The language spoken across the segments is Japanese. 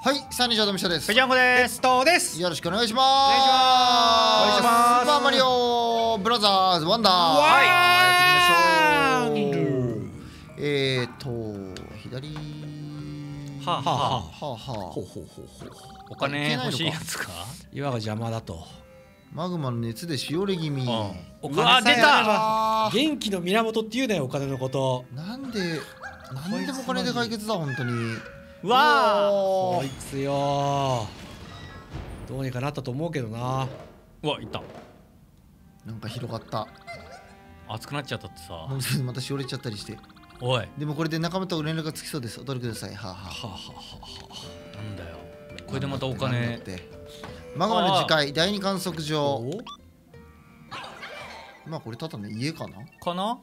はい、サニージャードミシャです。 ペジャンコです。 です。 よろしくお願いします。 お願いします。 スーパーマリオブラザーズワンダー。 はい。 やってみましょう。左。 はあはあははあはあ。 ほうほうほうほう。 お金欲しいやつか。 岩が邪魔だと。 マグマの熱でしおれ気味。 おうわ出金さえあればた。 元気の源って言うねお金のこと。 なんでもお金で解決だ本当に。 うわこいつよ。どうにかなったと思うけどな。 うわいった。 なんか広がった。 熱くなっちゃったってさ。 またしおれちゃったりして。 おい。 でもこれで仲間と連絡がつきそうです。お取りください。はあはあ。 はあはあなんだよ。これでまたお金。 マグマの次回第二観測場。 おまあこれただの家かな。 かな。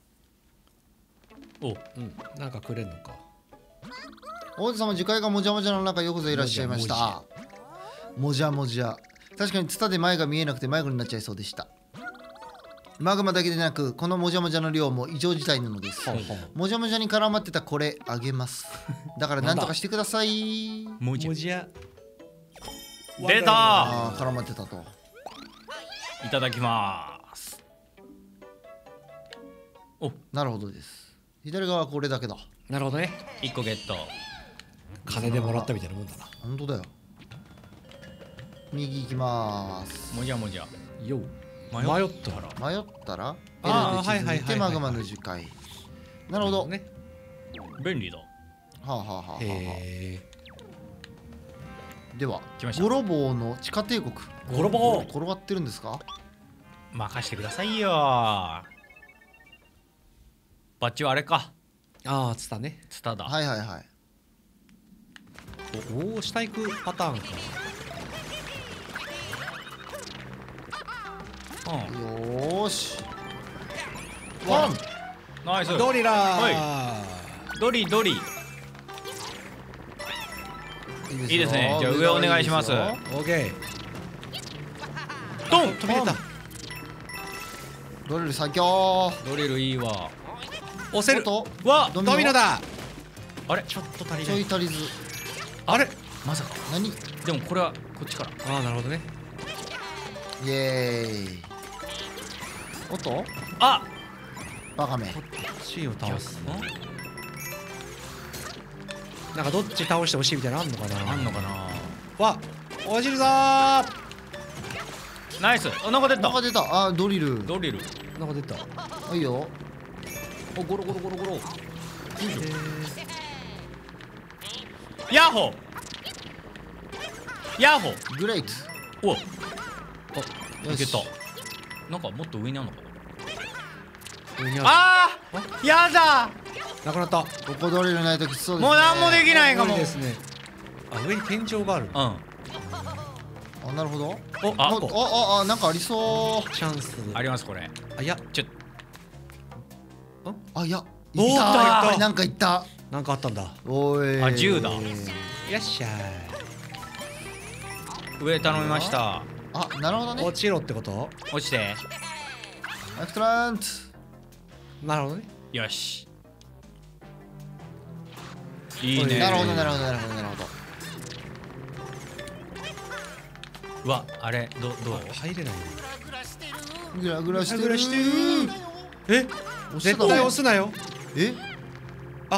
お。 うん。なんかくれんのか。 王子様次回がもじゃもじゃの中よくぞいらっしゃいました。もじゃもじゃ。確かにツタで前が見えなくて迷子になっちゃいそうでした。マグマだけでなくこのもじゃもじゃの量も異常事態なのです。もじゃもじゃに絡まってたこれあげます。だからなんとかしてください。 もじゃ。 もじゃ。 出た。 ああ絡まってたと。 いただきます。お。 なるほどです。左側はこれだけだ。 なるほどね。 一個ゲット。 金でもらったみたいなもんだな。 本当だよ。右行きます。 もじゃもじゃ。 よ。 迷ったら。 迷ったらあー L で地図見てはいはいはいはいマグマの樹海。なるほど。 ね。 便利だ。 はあはあはあはあ。 へでは来ましたゴロボーの地下帝国。 ゴロボー転がってるんですか。 任してくださいよ。バッチはあれか。 え。ああ、つったね。 ツタだ。 はいはいはい。 おお、下行くパターンか。 うん。 よーし。ワン。 ナイス。 ドリラはい。ドリドリ。いいですね。じゃあ上お願いします。 オーケー。 ドン。 飛び出た。 ドリル最強。 ドリルいいわ。 押せる。 とわ。 ドドミノだ。 あれ。 ちょっと足りちない。 ょい足りず。 あれ。 まさか。 何。イでもこれはこっちから。 ああ、なるほどね。 エーイ。おっとあ。 バカめ。 C を倒す。 んなんかどっち倒してほしいみたいなのあんのかな。 あんのかな。 わ、落ちるぞー。 ナイス。あ、なんか出た。 なんか出た。あドリル。 ドリル。 なんか出た。 いいよ。 お、ゴロゴロゴロゴロ。ヤッホー。ヤッホー。 グレイト。 お。あ、 よしいけた。なんかもっと上にあんのかな。 上にああー、やだ。 る。なくなった。 ここドリルないときつそうですね。 もう何もできないかも。 無理ですね。あ、上に天井がある。 うん。 あなるほど。 お、 ああなんかありそう。 チャンス。 ありますこれ。 あ、いや、 あいや。 おーいたいたやっぱりなんかいった。 なんかあったんだ。 おい。 あ銃だいらっしゃ上頼みました。 あなるほどい。 ね。 落ちろってこと？ 落ちて。 エクトラント。 なるほどね。 よし。いいね。 なるほどなるほどなるほどなるほど。 うわ、あれどう？ 入れない。 グラグラしてる。 グラしてる。え？ 押してた絶対押すなよ。 え？ あ、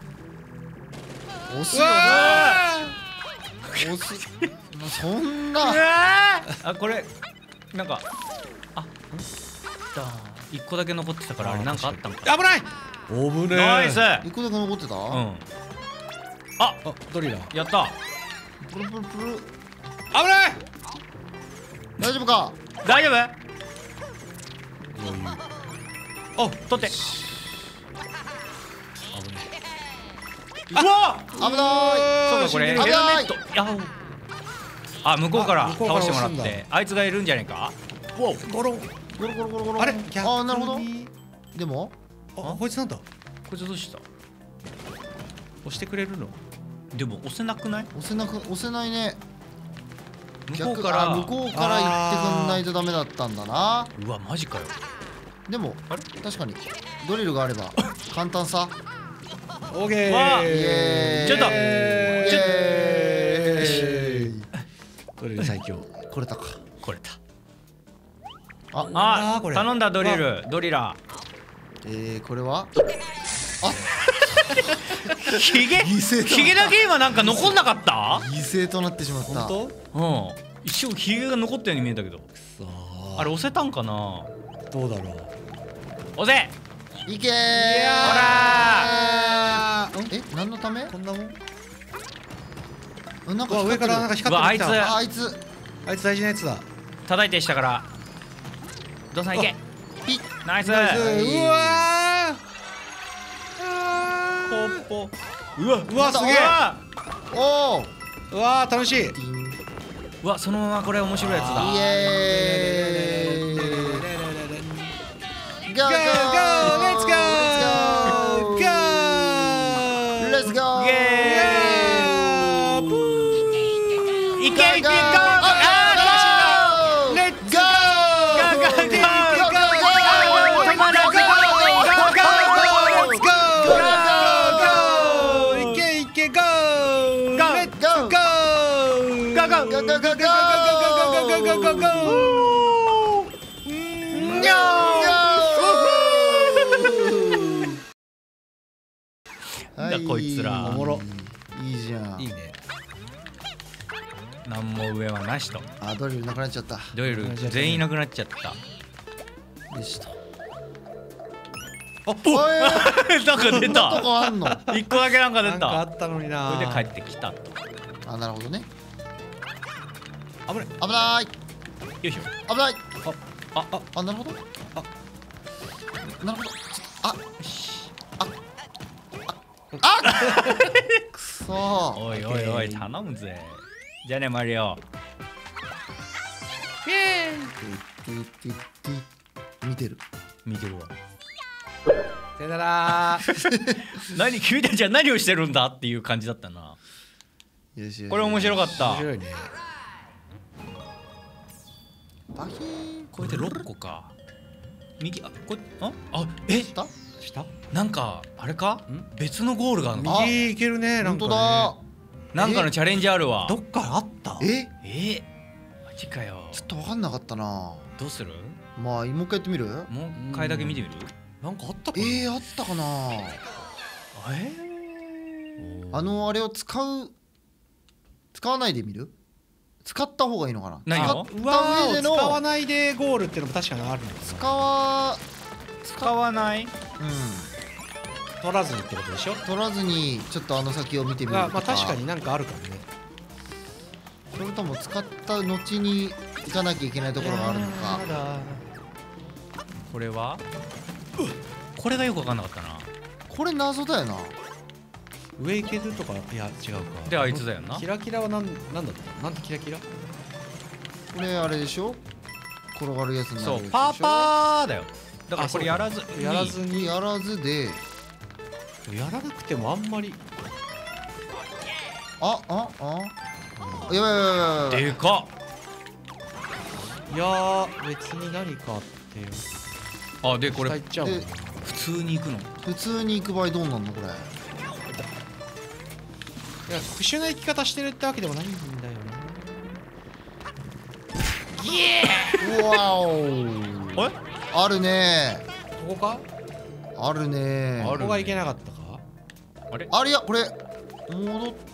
押すよな。押す。そんな。 あ、これなんかだ一個だけ残ってたからあれなんかあったのか。 危ない。おぶね。 ナイス。 一個だけ残ってた。 うん。あ、 あ、ドリラー。 やった。 プルプルプル。 危ない。 大丈夫か。 大丈夫？ 余裕。 お、取って。 危ない。 うわ。 危ない。 そうだこれヘルメ危ないット。あ、向こうからあ向こうから倒してもらっ押すんて、あいつがいるんじゃないか。おう。 ゴロン。 ゴロゴロゴロゴロ。 あれ？ あなるほど。でもあ、こいつなんだ。 こいつどうした？ 押してくれるの？ でも押せなくない？ 押せないね。 向こうから向こうから行ってくんないとダメだったんだな。 うわマジかよ。 でもあれ確かにドリルがあれば簡単さ。 オーケー。 わあイエーイちょっとイエーイ今日。 これたか。 これだ。 あ、 これ頼んだドリルドリラこれはー。ヒゲ犠牲とヒゲだけ今なんか残んなかった？ 犠牲となってしまった。 本うん一瞬ヒゲが残ったように見えたけど、 当？さあ。 あれ押せたんかな。 どうだろう。 押せ。 いけー。 ほら何のため？ こんなもん。 なんかうわ上からなんか光ってきた。 うわあいつあいつ大事なやつだ。 叩いて下からどうさんいけ。 ピッ。 ナイス。 うわポッポうわうわすげえ。 おお。 うわ楽しい。 うわそのままこれ面白いやつだ。 イエーイ。ゴーゴー。 ゴーゴーレッツゴーゴーレッツゴー。 イエーイ。いけいけゴー。 ゴーゴー。 レッツゴーなんだこいつら。 おもろ。 いいじゃん。 いいね。 なんも上はなしと。 あ、ドリルなくなっちゃった。 ドリル全員いなくなっちゃった。 よしと。 あおい。 なんか出そんなとた。 こあんの。 一個だけなんか出なんかあた。 ったのにな。 これで帰ってきたと。 あ、なるほどね。 危ない。 危ない。 よいしょ。 危ない。 ああ、なるほど。なるほど。くそー。 おいおいおい頼むぜ。じゃあねマリオ。 イエ見てる。 見てるわ。 ーイ。さよなら。 何君たちは何をしてるんだっていう感じだったな。 よしよし。 これ面白かった。 面白いね。 バキーン。 これで6個か。右下？ 下？ なんかあれかん？ 別のゴールがあるの。 右行けるね。なん本か当ね。 だ。 なんかのチャレンジあるわ。 どっかあった？ え？ マジかよ。 ちょっと分かんなかったな。 どうする？ まあ、もう一回やってみる？ もう一回だけ見てみる？ なんかあったかな。 あったかな。あれを使わないでみる？使った方がいいのかな。 何を？ うわー、 上での使わないでゴールってのも確かにあるのかな。 使わない？ 取らずにってことでしょ。 取らずにちょっとあの先を見てみるとか。 まあ確かになんかあるかもね。 それとも使った後に行かなきゃいけないところがあるのか。 これは？これがよく分かんなかったな。 これ謎だよな。 上行けるとか、いや違うか。 であいつだよな。 キラキラはなんだったなんてキラキラ。 これあれでしょ。転がるやつになるやつでしょ。 そうパーパーだよ。だからこれやらずにやらずにやらずで。 やらなくてもあんまり。 やばいやばいやばいやばい。 でかっ。 いやー別に何かあってあでこれ下行っちゃうもんで普通に行くの。 普通に行く場合どうなんのこれ。 いや特殊な生き方してるってわけでもないんだよね。 うわお。 え？ あるね。 ここか？ あるね。 ここがいけなかったか？ あれ？ あれやこれ戻っ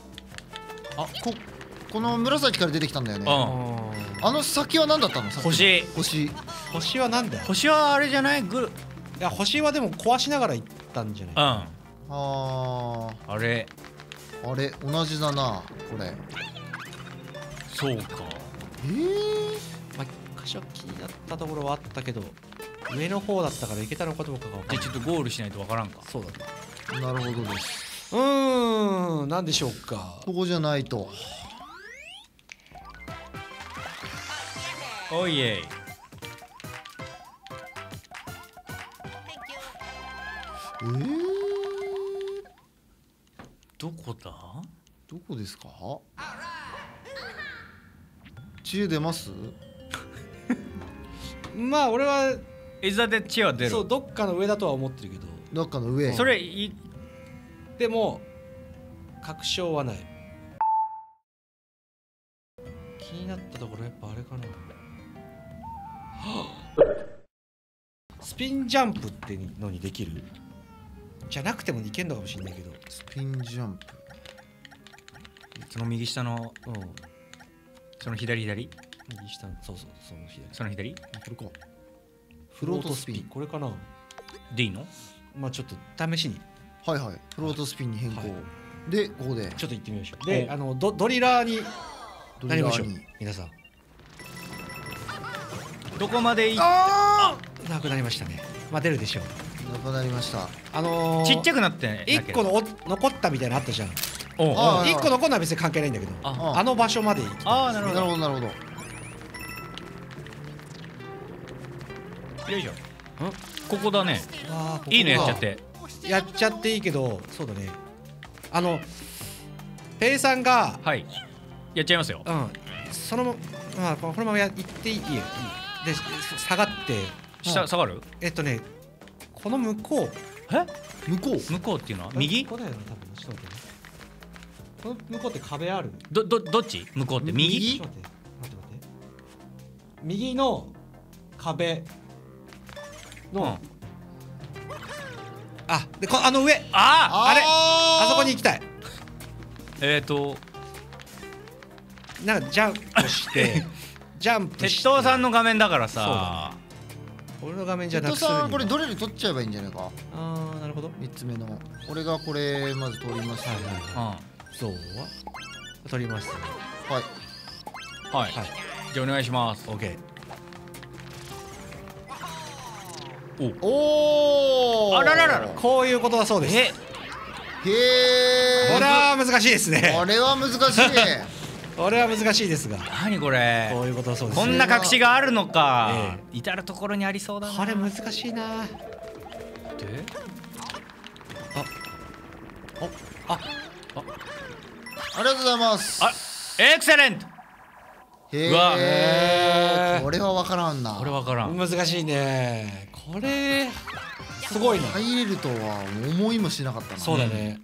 この紫から出てきたんだよね。 うん。 あの先は何だったの？ 星。 星はなんだよ。 星はあれじゃない？いいや星はでも壊しながら行ったんじゃない？ あれあれ同じだなこれ。 そうか。 まあ箇所気になったところはあったけど上の方だったから行けたのかどうかが分かんない。 じゃあちょっとゴールしないとわからんか。 そうだね。 なるほどです。 なんでしょうか。 ここじゃないと。 おいえい。どこだ？ どこですか？知恵出ます？ まあ俺はいざで知恵は出る。 そうどっかの上だとは思ってるけどどっかの上。 それでも確証はない。気になったところやっぱあれかな。スピンジャンプってのにできる？じゃなくてもいけんのかもしれないけど。 スピンジャンプ。 その右下のうん。 その左右下の、そうそう、その左。 その左これか。 フロートスピン。これかな。 でいいの？ まあちょっと試しに。 はいはい。フロートスピンに変更。 はいでここでちょっと行ってみましょう。で、ドリラーになりましょうドリラーに。 皆さん。 どこまでいあなくなりましたね。まあ出るでしょう。 あ、なくなりました。 ちっちゃくなって 1個の残ったみたいなのあったじゃん。 おうあ 1個残るのは別に関係ないんだけど、 ああの場所まで行きたい。 あー、なるほど。 なるほどなるほど。 よいしょ。ここだね。 あーいいのやっちゃって。 やっちゃっていいけど、そうだね。ペイさんが、 はい。やっちゃいますよ。 そのまあこのまま行っていいよ。で下がって下がる？ この向こう。 え？ 向こう。 向こうっていうのは右？ ここだよな多分。ちょっと待ってね。この向こうって壁ある？ どっち？向こうって右？ ちょっと待って。右の壁の、あ、であの上、あれ、あそこに行きたい。なんかジャンプしてジャンプして。 鉄道さんの画面だからさ。 俺の画面じゃなくて。 さんこれどれで取っちゃえばいいんじゃないか。 ああ、なるほど。 3つ目の俺がこれまず取りますね。 そうは取ります。 はいはい。じゃあお願いします。 オッケー。 おお。 あらららら。 こういうことだそうです。 へえ。 これは難しいですね。 これは難しい。 これは難しいですが。 何これ。 こういうことだそうです。 こんな隠しがあるのか。至る所にありそうだな。 これ難しいな。で、 ありがとうございます。 エクセレント。 へえ。これは分からんな。 これ分からん。 難しいね。これすごいな。 入れるとは思いもしなかったな。 そうだね。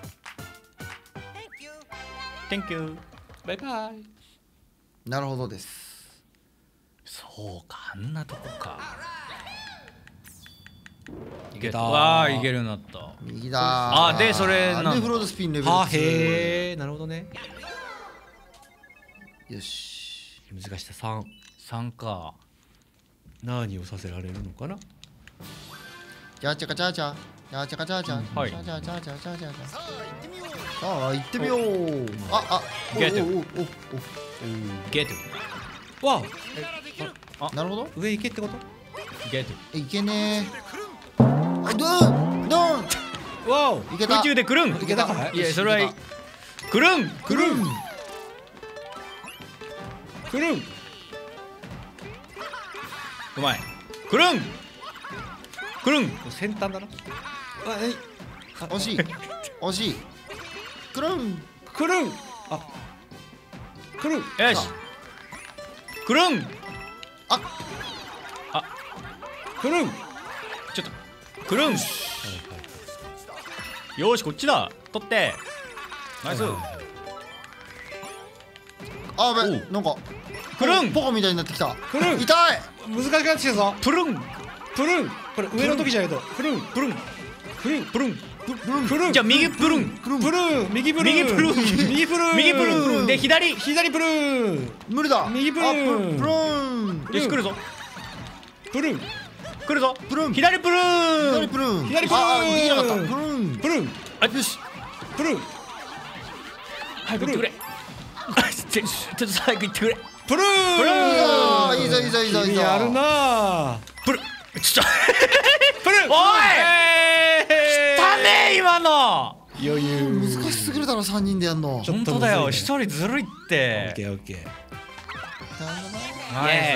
Thank you。 バイバイ。 なるほどです。 そうか、あんなとこか。 いけた。 わあ、いけるようになった。 右だ。 あ、でそれなんでフロートスピンレベル 2。 2。 へえ、なるほどね。 よし。 難しさ3。 3か。 何をさせられるのかな。 じゃちゃかちゃちゃ。じゃちゃかちゃちゃ。 はい。 じゃちゃちゃちゃちゃちゃ。さあ行ってみよう。 ゲット。ゲット。 わあ、なるほど。 上行けってこと？ ゲット。 いけねえ。ドンドン。 わお。 いけた。 宇宙でくるん。 いけたか。 いや、それはくるん。 くるん。くるん。 うまい。くるん。くるん。 先端だな。 惜しい。惜しい。くるん。 くるん。あ。くるん。 よし。くるん。 くるん。 ちょっと。くるん。よし、こっちだ。取って。ナイス。 あべ、なんかくるん。 ポコみたいになってきた。 くるん。 痛い。 難しくなってきたぞ。 プルン。 プルン。これ上の時じゃないと。プルン。 プルン。 プルン。 プルン。 プルン。 じゃあ右プルン。 プルン。右プルン。 右プルン。 右プルン。 右プルン。で、左。 左プルン。 無理だ。 右プルン。 プルン。 よし、来るぞ。 プルン。 来るぞ。 プルン。 左プルン。 左プルン。 左プルン。 あ、できなかった。プルン。 プルン。 あ、よし。 プルン。 早く行ってくれ。ちょっと早く行ってくれ。 プルン。 プルン。 いいぞいいぞいいぞいいぞ。 やるな。 プルン。ちょっと。 プルン。 おい。汚ね今の。 余裕。 難しすぎるだろ3人でやんの。 本当だよ。一人ずるいって。 オッケーオッケー。 ナイ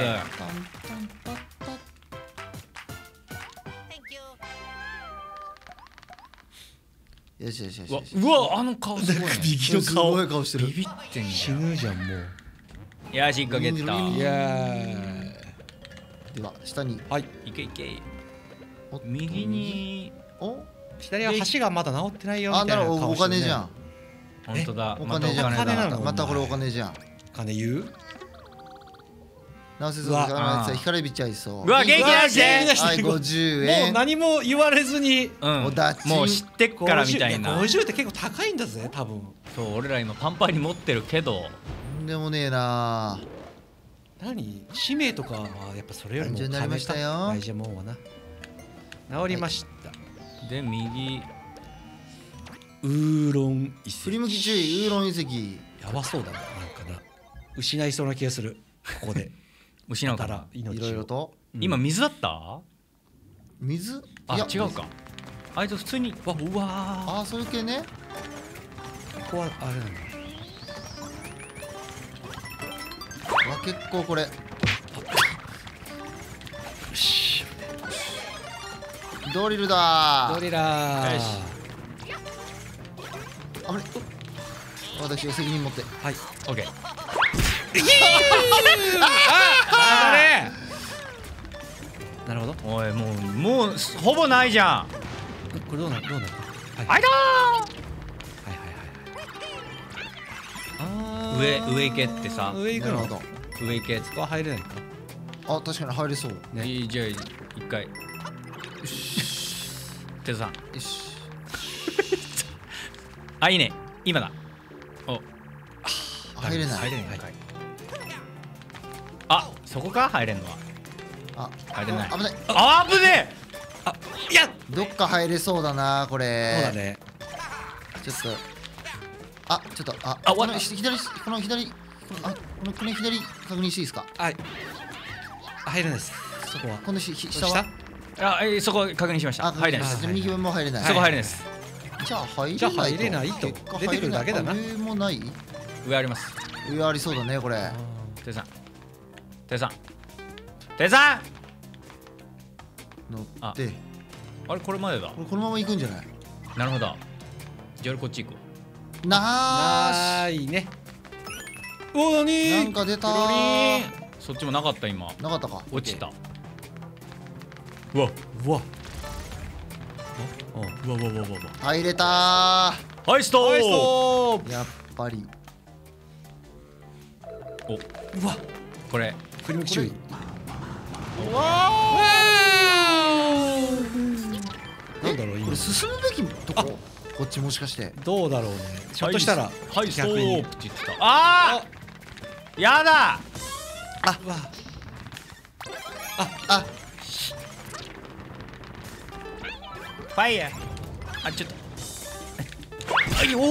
よしよしよし。 ス。うわ、あの顔すごいね。 右のすごい顔してる。 ビビってんじ死ぬじゃんもう。 ゃん。よし、一個ゲット。 いやでは下に。 はい。 いけいけ。右に。 お。 左は橋がまだ治ってないよみたあ、 いななるほど。お顔してるね。 金じゃん。 本当だ。 お金じゃん。 またお金なのまたこれお金じゃん。 金言う？ 直せそうですか。ヒカレビちゃいそう。 うわ元気出してはい50 もう円。 何も言われずにうんおだちもう知ってっからみたいな。 50って結構高いんだぜ多分。 そう俺ら今パンパンに持ってるけどとんでもねえな。 何使命とかはやっぱそれよりも大丈夫になりましたよ大事なもんはな治りました、 で右ウーロン遺跡振り向き注意、ウーロン遺跡。 やばそうだな、なんかな失いそうな気がするここで失うかなだら命をいろいろと。 今水だった水。 あいや違うかあいつ普通にうわああ、そういう系ね。 ここはあれなんだ。 わ、結構これ。 よしドリルだドリラーよしあれ私が責任持って。 はいオッケーあれなるほどおいもうほぼないじゃんこれどうなるはいあいだはいはいはいー上行けってさ上行くのなるほど。 上行けっつここは入れないかあ、確かに入れそう。 ねいいじゃあ一回テツさんよし。 あいいね今だお入れない。 入れないあそこか入れんのはあ、 入れない危ない。 あぶねあいやどっか入れそうだな、これ。 そうだねちょっと。あ、ちょっと、 あこの左、この左、この左確認していいですか。 はい入れないですそこはこの下は。 そこ確認しましたあ、 入れないですじゃあ右も入れない。 そこ入れないですじゃあ入れないと。 じゃあ入れないと結果出てくるだけだな入れない。上もない。 上あります上ありそうだね、これ。 テツさんテツさんテツさん乗って。 あれこれまでだこのまま行くんじゃない。 なるほどじゃあ俺こっち行くなーし。 ないねおなになんか出たピロリー。 ンそっちもなかった今なかったか。 落ちたうわうわうわうわうわうわ入れたはいストナイスートー。やっぱり。 おうわこれ振り向き注意なんだろう今これ進むべきとこ。こっちもしかして。 どうだろうねひょっとしたらはいスト逆にープって言ってたあーやだうわあ、 ファイヤーあちょっとはいおお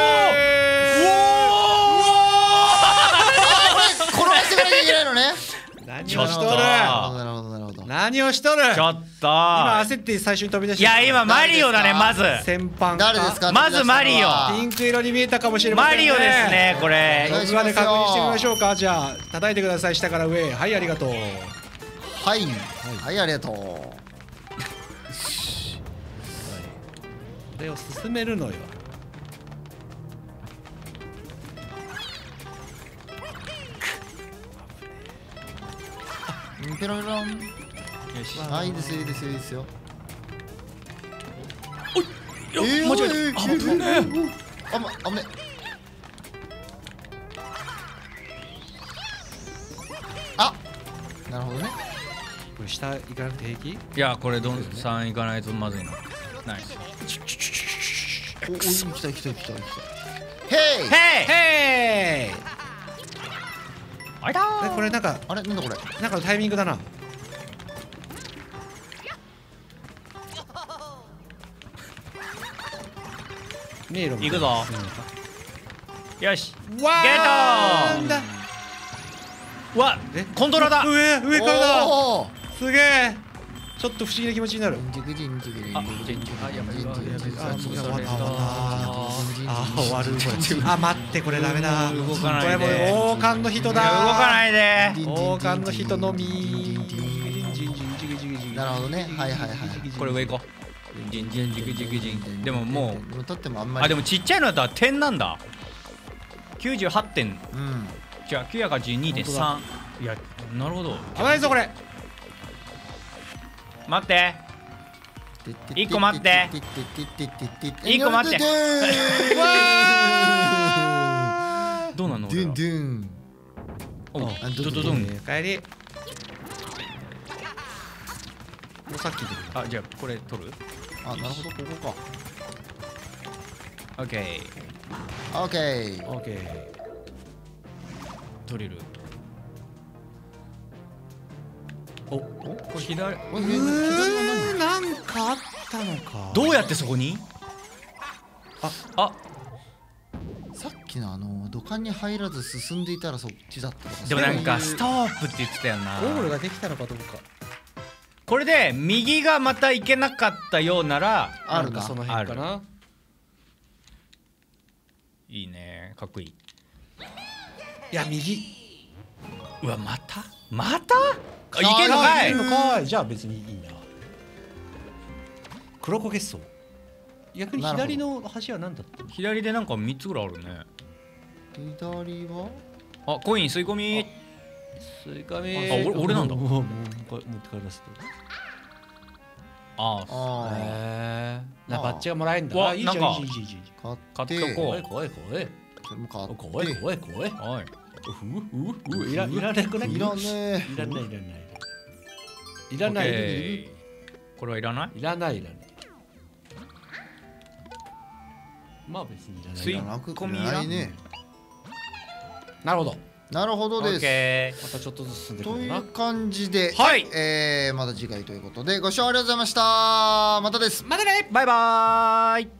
転がしていかなきゃいけないのね。 何ちょっとをしとるなるほど、なるほど。 何をしとるちょっと今焦って最初に飛び出していや今マリオだねまず先般誰ですか。 まずマリオピンク色に見えたかもしれませんねマリオですねこれお願いし録ますよ画で確認してみましょうかじゃあ叩いてください下から上はいありがとうはい、はい、ありがとう。 これを進めるのよペロペロン。 よしあ、いいですよ、いいですよ、いいですよ。 よ間違えたあ危ねえ危ね。あ、なるほどね。 これ下行かなくて平気いやこれドンさん行かないとまずいなナイスお、行きたい、行きたい、行きたい。ヘイ。 ヘイヘイあいだーこれなんかあれ、なんだこれ。 なんかのタイミングだな迷路みたいな行くぞ進むのかよしわゲットなんだうわえコントローラー上からだおー。 すげえちょっと不思議な気持ちになるジンジクジンジクジンあジクジンジクあやばいジンジクジンジクあジンジク終わった終わったあジン終わるこれあ待ってこれダメだ動かないでこれもう王冠の人だ動かないで王冠の人のみなるほどね。はいはいはい。 これ上行こうジンジンジクジクジンでももうでも取ってもあんまり。 あでもちっちゃいのだったら点なんだ98点うん。 じゃあ982.3いやなるほど危ないぞこれ待って一個待って一個待ってどうなのドゥンドゥン。 おあドドドン。 帰り。もうさっき出てくる。 あ、じゃあこれ取る？ あ、なるほど、ここオッケか。オッケー。 オッケー。 ー。取れる。 お、 これ左。 これ左はなんかあったのか。 どうやってそこに？あ、 何？さっきの土管に入らず進んでいたらそっちだったとか。 でもなんかそういうストップって言ってたよな。 ゴールができたのかどうか。 これで右がまた行けなかったようならあるな。 なんかその辺かな。 いいね、かっこいい。 いや右。 うわ、またあ、いけんのかい。 いけんのかい。じゃあ別にいいな。黒焦げそう。逆に左の端は何だったの？ 左でなんか3つぐらいあるね。 左はあ、コイン吸い込み。 スイカミあ俺なんだもう持って帰らせて。 ああへえ。バあッジがもらえるんだ。 わあ、いいじゃんなんかいいじゃんいいじあ。買買ってっとこう。 怖い怖い。 それも買って。 怖い怖い怖い。 はい。 いらなくない？ いらねえ。 いらない。 オッケー。これはいらない？ いらない。まあ別にいらない。 吸い込みいらんね。 なるほど。 なるほどオッです。 ケまたちょっとずつ進んでいくといのかう感じで、 はいまた次回ということでご視聴ありがとうございました。またです。 な。またね。 ー。バイバーイ。